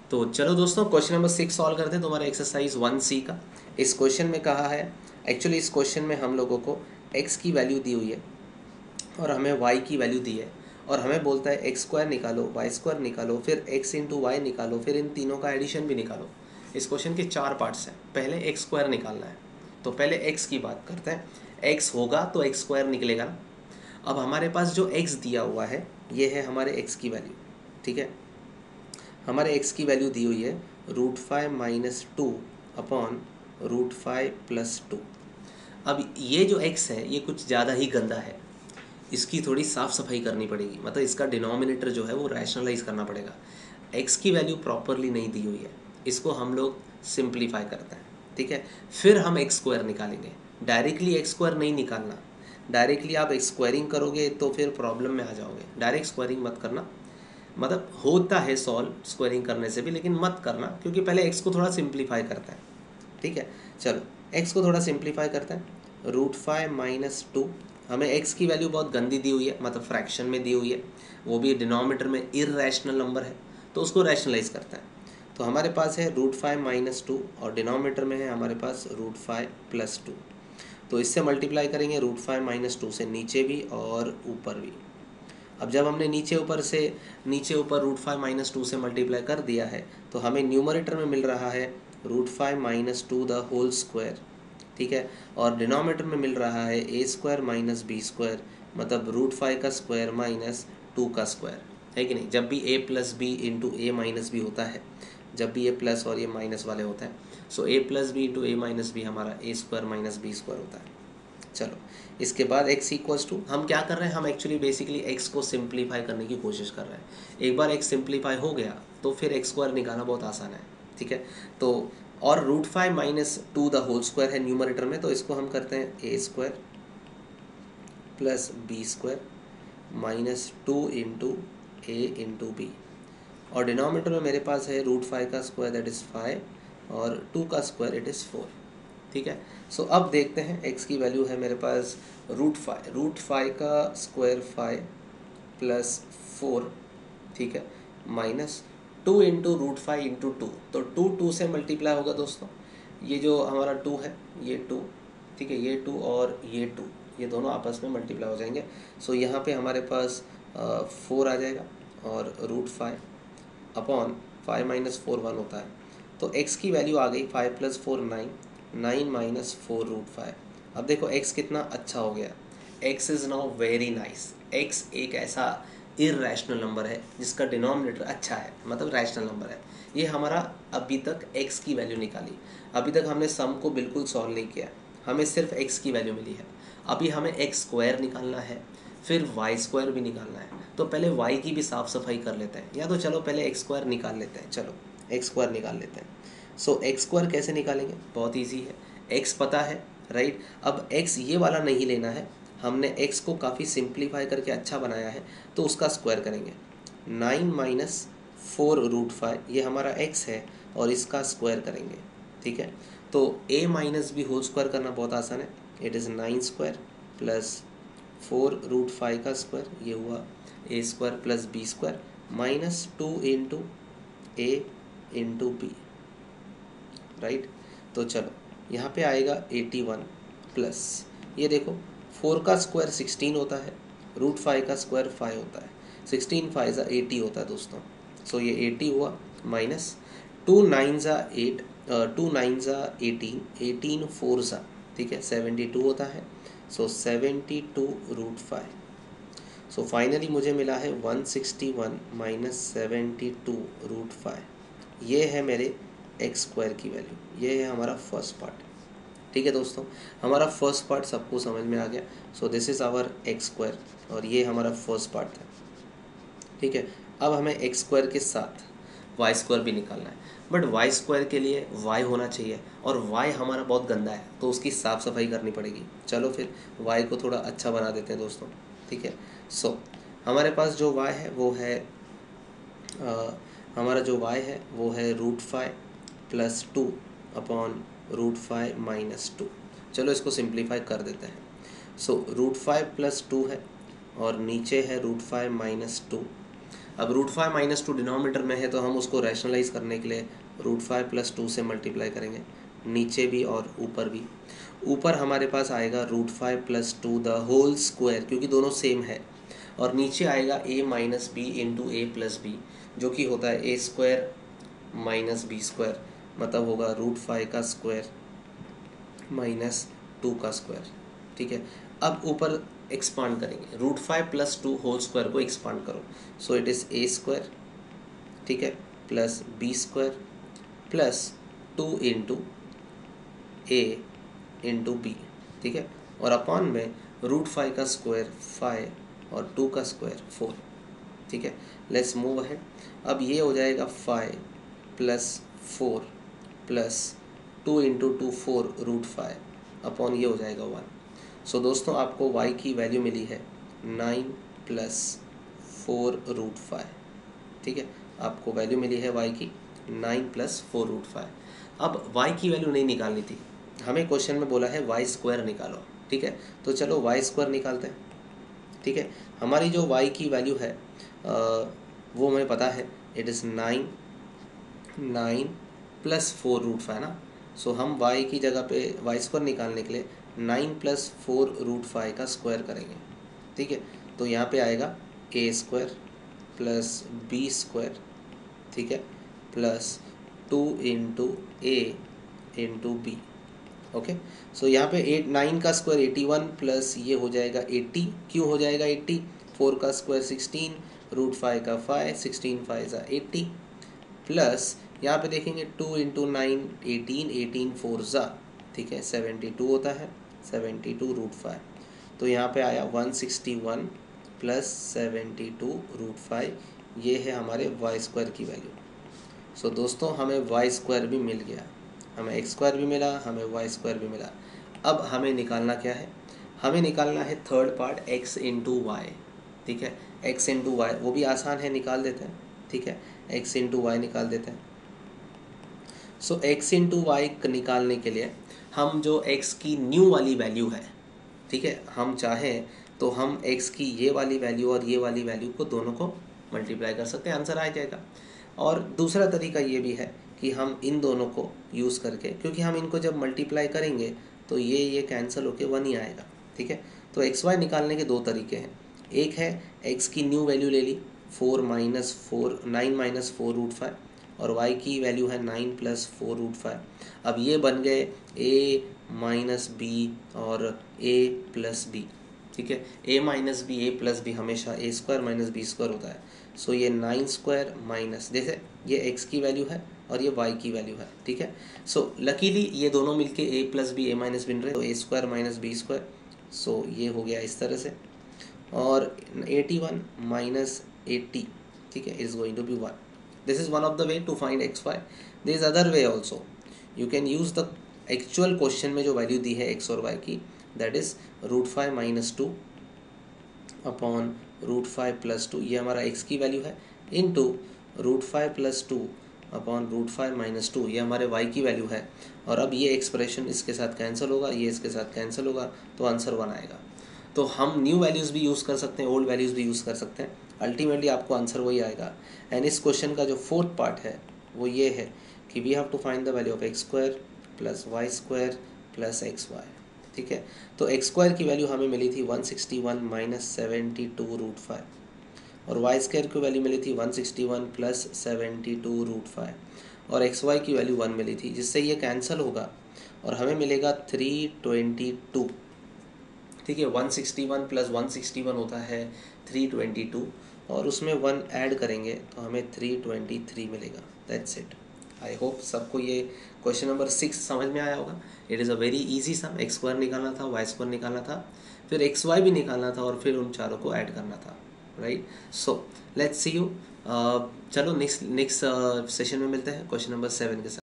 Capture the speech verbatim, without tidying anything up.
तो चलो दोस्तों, क्वेश्चन नंबर सिक्स सॉल्व करते हैं तुम्हारा एक्सरसाइज वन सी का। इस क्वेश्चन में कहा है, एक्चुअली इस क्वेश्चन में हम लोगों को x की वैल्यू दी हुई है और हमें y की वैल्यू दी है, और हमें बोलता है एक्स स्क्वायर निकालो, वाई स्क्वायर निकालो, फिर x इंटू वाई निकालो, फिर इन तीनों का एडिशन भी निकालो। इस क्वेश्चन के चार पार्ट्स हैं। पहले एक्स स्क्वायर निकालना है, तो पहले x की बात करते हैं। x होगा तो एक्स स्क्वायर निकलेगा ना। अब हमारे पास जो x दिया हुआ है ये है हमारे x की वैल्यू, ठीक है। हमारे x की वैल्यू दी हुई है root five minus two upon root five plus two. अब ये जो x है ये कुछ ज़्यादा ही गंदा है, इसकी थोड़ी साफ़ सफाई करनी पड़ेगी, मतलब इसका डिनोमिनेटर जो है वो रैशनलाइज करना पड़ेगा। x की वैल्यू प्रॉपरली नहीं दी हुई है, इसको हम लोग सिंप्लीफाई करते हैं, ठीक है। फिर हम एक्स स्क्वायर निकालेंगे। डायरेक्टली एक्स स्क्वायर नहीं निकालना, डायरेक्टली आप एक्स स्क्वायरिंग करोगे तो फिर प्रॉब्लम में आ जाओगे। डायरेक्ट स्क्वायरिंग मत करना, मतलब होता है सॉल्व स्क्वायरिंग करने से भी, लेकिन मत करना क्योंकि पहले एक्स को थोड़ा सिंप्लीफाई करता है, ठीक है। चलो एक्स को थोड़ा सिंप्लीफाई करते हैं। रूट फाइव माइनस टू, हमें एक्स की वैल्यू बहुत गंदी दी हुई है, मतलब फ्रैक्शन में दी हुई है, वो भी डिनोमिनेटर में इर्रेशनल नंबर है, तो उसको रैशनलाइज करते हैं। तो हमारे पास है रूट फाइव माइनस टू और डिनोमिनेटर में है हमारे पास रूट फाइव प्लस टू। तो इससे मल्टीप्लाई करेंगे रूट फाइव माइनस टू से नीचे भी और ऊपर भी। अब जब हमने नीचे ऊपर से नीचे ऊपर रूट फाइव माइनस टू से मल्टीप्लाई कर दिया है तो हमें न्यूमरेटर में मिल रहा है root five minus two the whole square, ठीक है। और डिनोमिनेटर में मिल रहा है a square minus b square, मतलब रूट फाइव का स्क्वायर माइनस टू का स्क्वायर, है कि नहीं। जब भी a plus b into a minus b होता है, जब भी ये प्लस और ये माइनस वाले होते हैं, so a plus b into a minus b हमारा a square minus b square होता है। चलो इसके बाद x इक्वल्स टू, हम क्या कर रहे हैं, हम एक्चुअली बेसिकली x को सिंप्लीफाई करने की कोशिश कर रहे हैं। एक बार x सिंप्लीफाई हो गया तो फिर एक्स स्क्वायर निकालना बहुत आसान है, ठीक है। तो और root five minus two the whole square है न्यूमरेटर में, तो इसको हम करते हैं a square plus b square minus two into a into b, और डिनोमिनेटर में मेरे पास है रूट फाइव का स्क्वायर दैट इज़ फाइव और टू का स्क्वायर इट इज़ फोर, ठीक है। सो so, अब देखते हैं x की वैल्यू है मेरे पास रूट फाइव, रूट फाइव का स्क्वायर फाइव प्लस फोर, ठीक है, minus two into root five into two, तो टू टू से मल्टीप्लाई होगा दोस्तों। ये जो हमारा टू है ये टू, ठीक है, ये टू और ये टू, ये दोनों आपस में मल्टीप्लाई हो जाएंगे। सो so, यहाँ पे हमारे पास फोर आ जाएगा और root five upon five minus four one होता है, तो x की वैल्यू आ गई five plus four nine, nine minus four root five. अब देखो x कितना अच्छा हो गया, x is now very nice. x एक ऐसा इर्रेशनल नंबर है जिसका डिनोमिनेटर अच्छा है, मतलब रैशनल नंबर है। ये हमारा अभी तक x की वैल्यू निकाली। अभी तक हमने सम को बिल्कुल सॉल्व नहीं किया, हमें सिर्फ x की वैल्यू मिली है। अभी हमें x स्क्वायर निकालना है, फिर वाई स्क्वायर भी निकालना है। तो पहले y की भी साफ़ सफाई कर लेते हैं, या तो चलो पहले एक्स स्क्वायर निकाल लेते हैं। चलो एक्स स्क्वायर निकाल लेते हैं। सो एक्स स्क्वायर कैसे निकालेंगे, बहुत इजी है, x पता है, राइट। अब x ये वाला नहीं लेना है, हमने x को काफ़ी सिंप्लीफाई करके अच्छा बनाया है, तो उसका स्क्वायर करेंगे। Nine minus four root five ये हमारा x है और इसका स्क्वायर करेंगे, ठीक है। तो a minus b whole square करना बहुत आसान है, it is nine square plus four root five का स्क्वायर, ये हुआ a square plus b square minus two into a into b, right. तो चलो यहाँ पे आएगा एटी वन प्लस, ये देखो फोर का स्क्वायर सिक्सटीन होता है, रूट फाइव का स्क्वायर फाइव होता है, सिक्सटीन फाइव ज़ा एटी होता है दोस्तों। सो ये एटी हुआ माइनस टू नाइन ज़ा एट, टू नाइन ज़ा एटीन, एटीन फोर ज़ा, ठीक है, सेवेंटी टू होता है। So seventy two root five. So finally मुझे मिला है one sixty one minus seventy two root five. ये है मेरे एक्स स्क्वायर की वैल्यू, ये है हमारा फर्स्ट पार्ट, ठीक है दोस्तों। हमारा फर्स्ट पार्ट सबको समझ में आ गया। So this is our x square और ये हमारा फर्स्ट पार्ट था, ठीक है। अब हमें एक्स स्क्वायर के साथ वाई स्क्वायर भी निकालना है, बट वाई स्क्वायर के लिए वाई होना चाहिए, और वाई हमारा बहुत गंदा है तो उसकी साफ़ सफाई करनी पड़ेगी। चलो फिर वाई को थोड़ा अच्छा बना देते हैं दोस्तों, ठीक है। सो so, हमारे पास जो वाई है वो है आ, हमारा जो वाई है वो है root five plus two upon root five minus two. चलो इसको सिंप्लीफाई कर देते हैं। So root five plus two है और नीचे है रूट फाइव माइनस टू। अब root five minus two denominator में है तो हम उसको रैशनलाइज करने के लिए रूट फाइव प्लस टू से मल्टीप्लाई करेंगे, नीचे भी और ऊपर भी। ऊपर हमारे पास आएगा root five plus two the whole square, क्योंकि दोनों सेम है, और नीचे आएगा a minus b into a plus b, जो कि होता है a square minus b square, मतलब होगा रूट फाइव का स्क्वायर माइनस टू का स्क्वायर। ठीक है, अब ऊपर एक्सपांड करेंगे, root five plus two whole square को एक्सपांड करो, so it is a square, ठीक है, plus b square plus two into a into b, ठीक है, और अपॉन में रूट फाइव का स्क्वायर फाइव और टू का स्क्वायर फोर। ठीक है, लेट्स मूव अहेड। अब ये हो जाएगा five plus four plus two into two four root five upon ये हो जाएगा वन। सो दोस्तों आपको y की वैल्यू मिली है nine plus four root five. ठीक है, आपको वैल्यू मिली है y की nine plus four root five. अब y की वैल्यू नहीं निकालनी थी, हमें क्वेश्चन में बोला है वाई स्क्वायर निकालो। ठीक है, तो चलो वाई स्क्वायर निकालते हैं। ठीक है, हमारी जो y की वैल्यू है आ, वो हमें पता है, it is nine nine plus four root five ना। सो so, हम y की जगह पे वाई स्क्वायर निकालने के लिए nine plus four root five का स्क्वायर करेंगे। ठीक है, तो यहाँ पे आएगा a square plus b square, ठीक है, plus two into a into b. Okay, so यहाँ पे एट नाइन का स्क्वायर एटी वन प्लस ये हो जाएगा एट्टी। क्यों हो जाएगा एट्टी? फोर का स्क्वायर सिक्सटीन, रूट फाइव का फाइव, सिक्सटीन फाइव ज़ा एट्टी, प्लस यहाँ पे देखेंगे two into nine eighteen, eighteen four ज़ा, ठीक है, सेवेंटी टू होता है, सेवेंटी टू रूट फाइव। तो यहाँ पे आया one sixty one plus seventy two root five, ये है हमारे वाई स्क्वायर की वैल्यू। सो so, दोस्तों हमें वाई स्क्वायर भी मिल गया, हमें एक्स स्क्वायर भी मिला, हमें वाई स्क्वायर भी मिला। अब हमें निकालना क्या है? हमें निकालना है third part x into y. ठीक है, एक्स इंटू वाई, वो भी आसान है, निकाल देते हैं। ठीक है, एक्स इंटू वाई निकाल देते हैं। सो एक्स इंटू वाई निकालने के लिए हम जो एक्स की न्यू वाली वैल्यू है, ठीक है, हम चाहें तो हम एक्स की ये वाली वैल्यू और ये वाली वैल्यू को दोनों को मल्टीप्लाई कर सकते हैं, आंसर आ जाएगा। और दूसरा तरीका ये भी है कि हम इन दोनों को यूज़ करके, क्योंकि हम इनको जब मल्टीप्लाई करेंगे तो ये ये कैंसिल होके वन ही आएगा। ठीक है, तो एक्स वाई निकालने के दो तरीके हैं। एक है एक्स की न्यू वैल्यू ले ली, four minus four nine minus four root five, और वाई की वैल्यू है nine plus four root five. अब ये बन गए ए माइनस बी और ए प्लस बी। ठीक है, a minus b a plus b हमेशा a square minus b square होता है। सो so, ये नाइन स्क्वायर माइनस, जैसे ये एक्स की वैल्यू है और ये वाई की वैल्यू है। ठीक है, सो लकीली ये दोनों मिलके a plus b a minus बन रहे, तो a square minus b square. So ये हो गया इस तरह से, और एटी वन माइनस एट्टी, ठीक है, is going to be one. This is one of the way to find x y. This is other way also, you can use the actual question में जो वैल्यू दी है x और y की, that is root five minus two upon root five plus two, ये हमारा x की value है, इन two root five plus two upon root five minus two, ये हमारे वाई की वैल्यू है। और अब ये एक्सप्रेशन इसके साथ कैंसिल होगा, ये इसके साथ कैंसिल होगा, तो आंसर वन आएगा। तो हम न्यू वैल्यूज़ भी यूज़ कर सकते हैं, ओल्ड वैल्यूज़ भी यूज़ कर सकते हैं, अल्टीमेटली आपको आंसर वही आएगा। एंड इस क्वेश्चन का जो फोर्थ पार्ट है वो ये है कि we have to find the value of x square plus y square plus x y. ठीक है, तो एक्स स्क्वायर की वैल्यू हमें मिली थी one sixty one minus seventy two root five, और वाई स्क्वायर की वैल्यू मिली थी one sixty one plus seventy two root five, और एक्स वाई की वैल्यू वन मिली थी, जिससे ये कैंसिल होगा और हमें मिलेगा थ्री ट्वेंटी टू। ठीक है, one sixty one plus one sixty one होता है थ्री ट्वेंटी टू, और उसमें वन ऐड करेंगे तो हमें थ्री ट्वेंटी थ्री मिलेगा। That's it. आई होप सबको ये क्वेश्चन नंबर सिक्स समझ में आया होगा। It is a very easy sum, x square निकालना था, वाई स्क्वायर निकालना था, फिर एक्स वाई भी निकालना था, और फिर उन चारों को ऐड करना था। Right, so let's see you. चलो नेक्स्ट नेक्स्ट सेशन में मिलते हैं क्वेश्चन नंबर सेवन के साथ।